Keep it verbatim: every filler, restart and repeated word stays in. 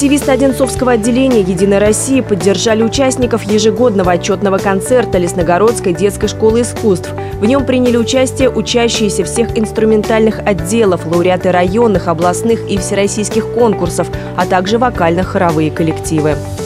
Активисты Одинцовского отделения «Единой России» поддержали участников ежегодного отчетного концерта Лесногородской детской школы искусств. В нем приняли участие учащиеся всех инструментальных отделов, лауреаты районных, областных и всероссийских конкурсов, а также вокально-хоровые коллективы.